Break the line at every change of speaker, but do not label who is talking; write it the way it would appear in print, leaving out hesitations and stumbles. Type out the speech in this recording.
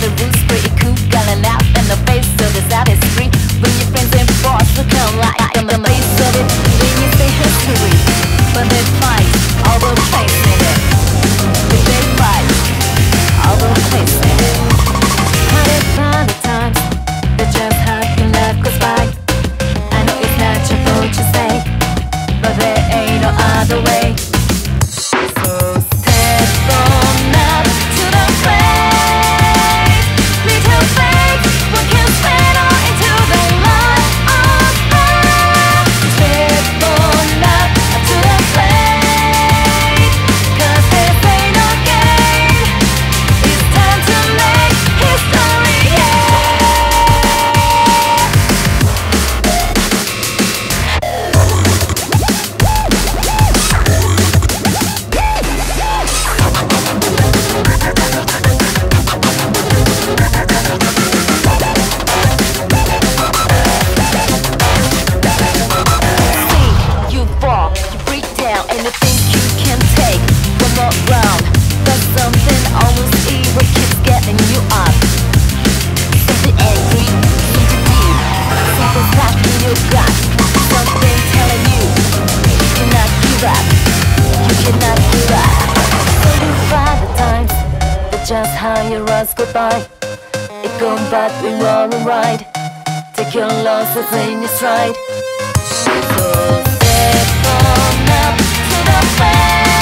the rules pretty cool, calling out in the face of the saddest street. When your friends and boss will come like in the face of it, then you say history. But they fight all the place in it. But they fight all the place in it. Hundred kind of times that just happen life goes by. I know it's natural to say, but there ain't no other way. So step on up to the plate. Little faith, what can spread on into the light of love. Step on up to the plate, 'cause this ain't no game. It's time to make history, yeah. See, you fall, you break down, and you think you can take one more round. But something almost evil keeps getting you up. Something angry, something deep, something stuck in your gut, something telling you you cannot give up, you cannot give up. So you find the times that just how your runs go by. It gone but we wrong and right. Take your losses in your stride. So step on up to the plate.